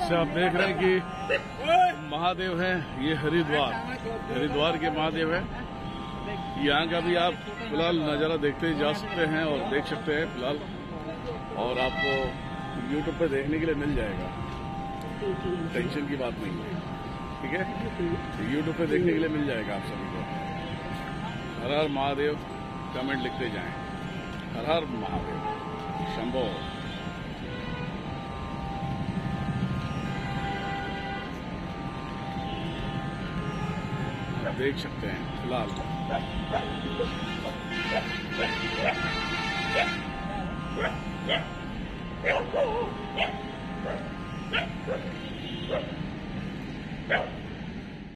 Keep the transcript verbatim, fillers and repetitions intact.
जैसे आप देख रहे हैं कि महादेव हैं, ये हरिद्वार हरिद्वार के महादेव हैं। यहाँ का भी आप फिलहाल नज़ारा देखते ही जा सकते हैं और देख सकते हैं फिलहाल, और आपको यूट्यूब पे देखने के लिए मिल जाएगा, टेंशन की बात नहीं है, ठीक है। यूट्यूब पे देखने के लिए मिल जाएगा आप सभी को। हर हर महादेव कमेंट लिखते जाएं, हर हर महादेव शंभो। देख सकते हैं फिलहाल Yeah.